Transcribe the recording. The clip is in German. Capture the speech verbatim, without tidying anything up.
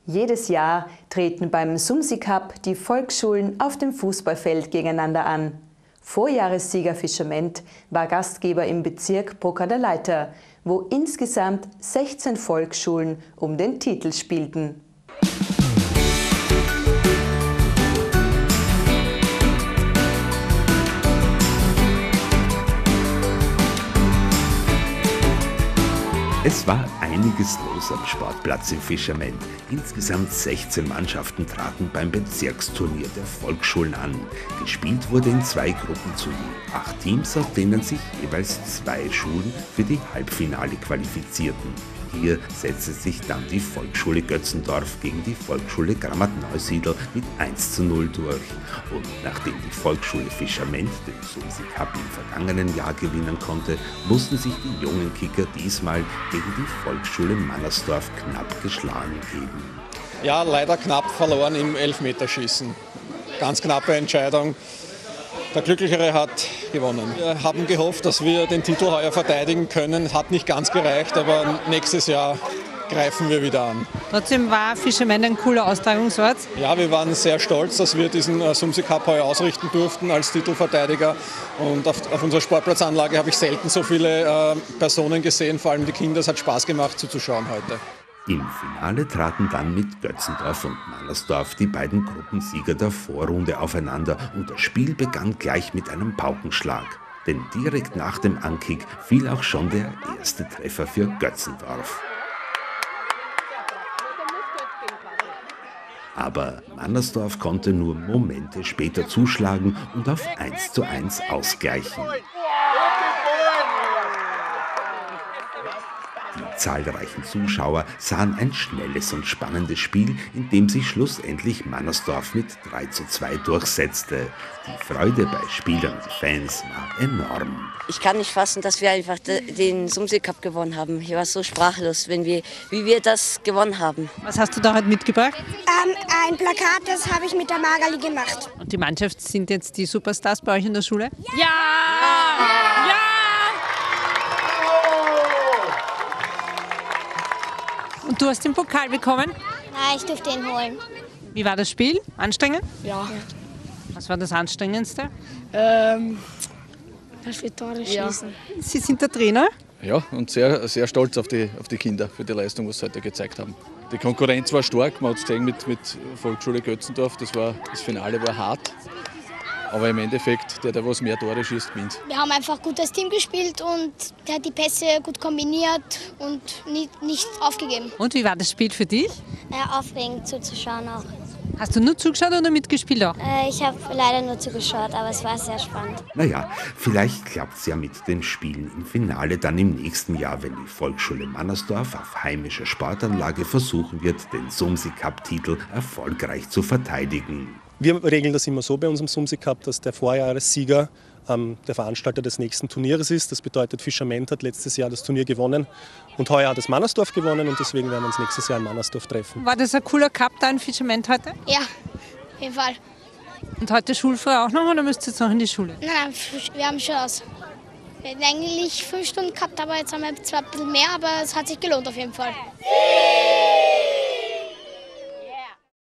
Jedes Jahr treten beim Sumsi Cup die Volksschulen auf dem Fußballfeld gegeneinander an. Vorjahressieger Fischament war Gastgeber im Bezirk Bruck-an-der-Leitha, wo insgesamt sechzehn Volksschulen um den Titel spielten. Es war einiges los am Sportplatz im Fischerment. Insgesamt sechzehn Mannschaften traten beim Bezirksturnier der Volksschulen an. Gespielt wurde in zwei Gruppen zu je acht Teams, aus denen sich jeweils zwei Schulen für die Halbfinale qualifizierten. Hier setzte sich dann die Volksschule Götzendorf gegen die Volksschule Grammat-Neusiedl mit eins zu null durch. Und nachdem die Volksschule Fischerment den Sumsi Cup im vergangenen Jahr gewinnen konnte, mussten sich die jungen Kicker diesmal gegen die Volksschule Mannersdorf knapp geschlagen geben. Ja, leider knapp verloren im Elfmeterschießen. Ganz knappe Entscheidung. Der Glücklichere hat gewonnen. Wir haben gehofft, dass wir den Titel heuer verteidigen können. Hat nicht ganz gereicht, aber nächstes Jahr greifen wir wieder an. Trotzdem war Fischerment ein cooler Austragungsort. Ja, wir waren sehr stolz, dass wir diesen Sumsi Cup heuer ausrichten durften als Titelverteidiger. Und auf, auf unserer Sportplatzanlage habe ich selten so viele äh, Personen gesehen, vor allem die Kinder. Es hat Spaß gemacht zuzuschauen heute. Im Finale traten dann mit Götzendorf und Mannersdorf die beiden Gruppensieger der Vorrunde aufeinander und das Spiel begann gleich mit einem Paukenschlag. Denn direkt nach dem Ankick fiel auch schon der erste Treffer für Götzendorf. Aber Mannersdorf konnte nur Momente später zuschlagen und auf eins zu eins ausgleichen. Die zahlreichen Zuschauer sahen ein schnelles und spannendes Spiel, in dem sich schlussendlich Mannersdorf mit drei zu zwei durchsetzte. Die Freude bei Spielern und Fans war enorm. Ich kann nicht fassen, dass wir einfach den Sumsi Cup gewonnen haben. Ich war so sprachlos, wenn wir, wie wir das gewonnen haben. Was hast du da heute mitgebracht? Ähm, ein Plakat, das habe ich mit der Magali gemacht. Und die Mannschaft sind jetzt die Superstars bei euch in der Schule? Ja! Ja! Ja! Und du hast den Pokal bekommen? Nein, ich durfte ihn holen. Wie war das Spiel? Anstrengend? Ja. Was war das Anstrengendste? Ähm, dass wir Tore schießen. Ja. Sie sind der Trainer? Ja, und sehr, sehr stolz auf die, auf die Kinder für die Leistung, was sie heute gezeigt haben. Die Konkurrenz war stark, man hat es gesehen mit, mit Volksschule Götzendorf, das, war, das Finale war hart. Aber im Endeffekt, der, der was mehr Tore schießt, gewinnt. Wir haben einfach gut als Team gespielt und der hat die Pässe gut kombiniert und nicht, nicht aufgegeben. Und wie war das Spiel für dich? Äh, aufregend zuzuschauen auch. Hast du nur zugeschaut oder mitgespielt auch? Äh, ich habe leider nur zugeschaut, aber es war sehr spannend. Naja, vielleicht klappt es ja mit den Spielen im Finale dann im nächsten Jahr, wenn die Volksschule Mannersdorf auf heimischer Sportanlage versuchen wird, den Sumsi Cup-Titel erfolgreich zu verteidigen. Wir regeln das immer so bei unserem Sumsi Cup, dass der Vorjahressieger ähm, der Veranstalter des nächsten Turnieres ist. Das bedeutet, Fischerment hat letztes Jahr das Turnier gewonnen und heuer hat es Mannersdorf gewonnen und deswegen werden wir uns nächstes Jahr in Mannersdorf treffen. War das ein cooler Cup da in Fischerment heute? Ja, auf jeden Fall. Und heute schulfrei auch noch oder müsst ihr jetzt noch in die Schule? Nein, nein, wir haben schon aus. Wir hätten eigentlich fünf Stunden gehabt, aber jetzt haben wir zwar ein bisschen mehr, aber es hat sich gelohnt auf jeden Fall.